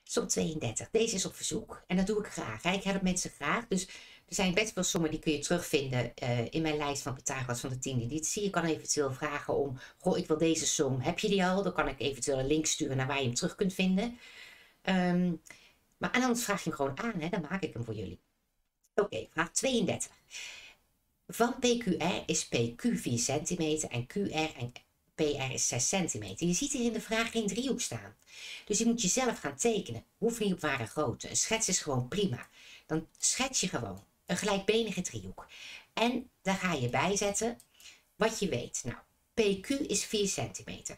Som 32. Deze is op verzoek en dat doe ik graag. Hè? Ik help mensen graag. Dus er zijn best wel sommen die kun je terugvinden in mijn lijst van Pythagoras van de 10e editie. Je kan eventueel vragen om, goh, ik wil deze som. Heb je die al? Dan kan ik eventueel een link sturen naar waar je hem terug kunt vinden. Maar anders vraag je hem gewoon aan, hè? Dan maak ik hem voor jullie. Oké, vraag 32. Van PQR is PQ 4 centimeter en QR en PR is 6 centimeter. Je ziet hier in de vraag geen driehoek staan. Dus je moet jezelf gaan tekenen. Hoeft niet op ware grootte. Een schets is gewoon prima. Dan schets je gewoon een gelijkbenige driehoek. En daar ga je bij zetten wat je weet. Nou, PQ is 4 centimeter.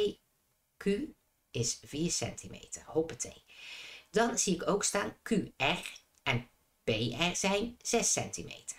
PQ is 4 centimeter. Hoppatee. Dan zie ik ook staan QR en PR zijn 6 centimeter.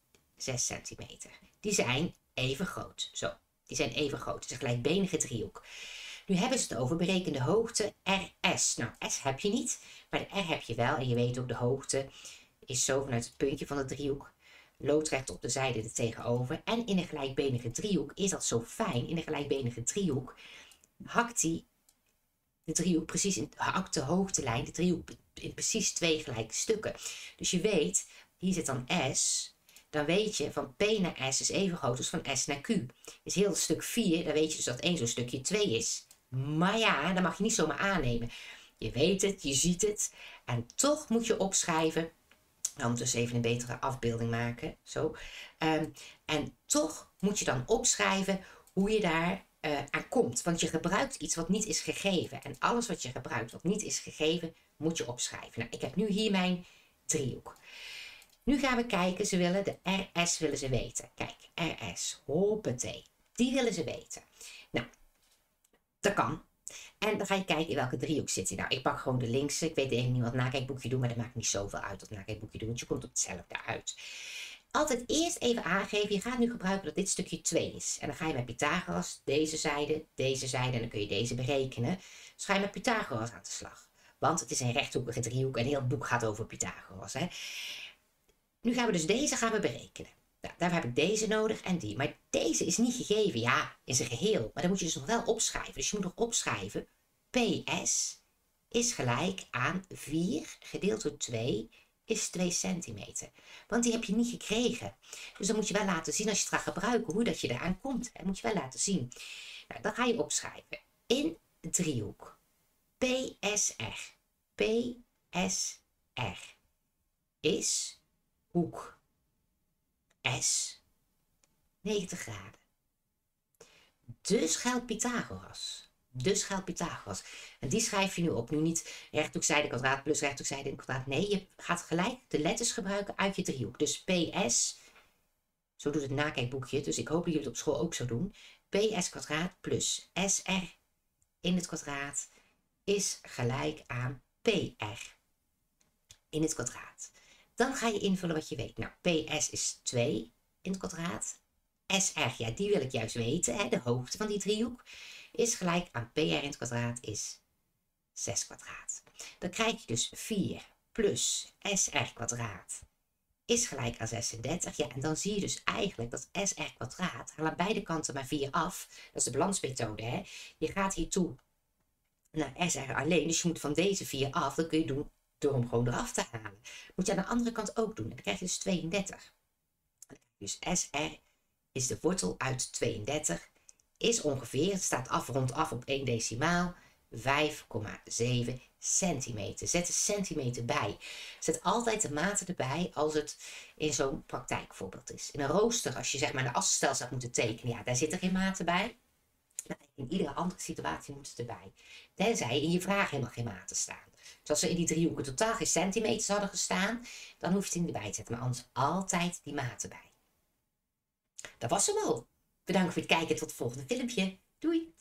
6 centimeter. Die zijn even groot. Zo, die zijn even groot. Het is een gelijkbenige driehoek. Nu hebben ze het over berekende hoogte RS. Nou, S heb je niet, maar de R heb je wel. En je weet ook de hoogte is zo vanuit het puntje van de driehoek. Loodrecht op de zijde er tegenover. En in een gelijkbenige driehoek is dat zo fijn. In een gelijkbenige driehoek hakt die de driehoek precies hakt de hoogtelijn, de driehoek in precies 2 gelijke stukken. Dus je weet, hier zit dan S. Dan weet je van P naar S is even groot als van S naar Q. Is heel het stuk 4, dan weet je dus dat 1 zo'n stukje 2 is. Maar ja, dat mag je niet zomaar aannemen. Je weet het, je ziet het. En toch moet je opschrijven. Dan dus even een betere afbeelding maken. Zo. En toch moet je dan opschrijven hoe je daar aan komt. Want je gebruikt iets wat niet is gegeven. En alles wat je gebruikt wat niet is gegeven, moet je opschrijven. Nou, ik heb nu hier mijn driehoek. Nu gaan we kijken, ze willen de RS willen ze weten. Kijk, RS, hoppatee. Die willen ze weten. Nou, dat kan. En dan ga je kijken in welke driehoek zit hij. Nou, ik pak gewoon de linkse. Ik weet even niet wat nakijkboekje doen, maar dat maakt niet zoveel uit dat nakijkboekje doen, want je komt op hetzelfde uit. Altijd eerst even aangeven, je gaat nu gebruiken dat dit stukje 2 is. En dan ga je met Pythagoras deze zijde, en dan kun je deze berekenen. Dus ga je met Pythagoras aan de slag. Want het is een rechthoekige driehoek en heel het boek gaat over Pythagoras. Hè. Nu gaan we dus deze berekenen. Nou, daarvoor heb ik deze nodig en die. Maar deze is niet gegeven, ja, in zijn geheel. Maar dan moet je dus nog wel opschrijven. Dus je moet nog opschrijven, PS is gelijk aan 4 gedeeld door 2 is 2 centimeter. Want die heb je niet gekregen. Dus dan moet je wel laten zien, als je het gaat gebruiken, hoe dat je eraan komt. Dat moet je wel laten zien. Nou, dan ga je opschrijven. In driehoek. PSR. PSR is hoek S 90 graden. Dus geldt Pythagoras. En die schrijf je nu op. Nu niet rechthoekzijde kwadraat plus rechthoekzijde kwadraat. Nee, je gaat gelijk de letters gebruiken uit je driehoek. Dus PS, zo doet het nakijkboekje. Dus ik hoop dat jullie het op school ook zo doen. PS kwadraat plus SR in het kwadraat is gelijk aan PR in het kwadraat. Dan ga je invullen wat je weet. Nou, PS is 2 in het kwadraat. SR, ja, die wil ik juist weten. Hè? De hoogte van die driehoek is gelijk aan PR in het kwadraat is 6 kwadraat. Dan krijg je dus 4 plus SR kwadraat is gelijk aan 36. Ja, en dan zie je dus eigenlijk dat SR kwadraat, haal aan beide kanten maar 4 af. Dat is de balansmethode, hè. Je gaat hier toe naar SR alleen, dus je moet van deze 4 af. Dat kun je doen door hem gewoon eraf te halen. Moet je aan de andere kant ook doen. En dan krijg je dus 32. Dus SR is de wortel uit 32. Is ongeveer, het staat rondaf op 1 decimaal, 5,7 centimeter. Zet een centimeter bij. Zet altijd de maten erbij als het in zo'n praktijkvoorbeeld is. In een rooster, als je zeg maar een assenstelsel zou moeten tekenen, ja, daar zitten geen maten bij. In iedere andere situatie moet het erbij. Tenzij in je vraag helemaal geen maten staan. Dus als er in die driehoeken totaal geen centimeters hadden gestaan, dan hoef je het niet erbij te zetten. Maar anders altijd die maten bij. Dat was hem al. Bedankt voor het kijken. Tot het volgende filmpje. Doei!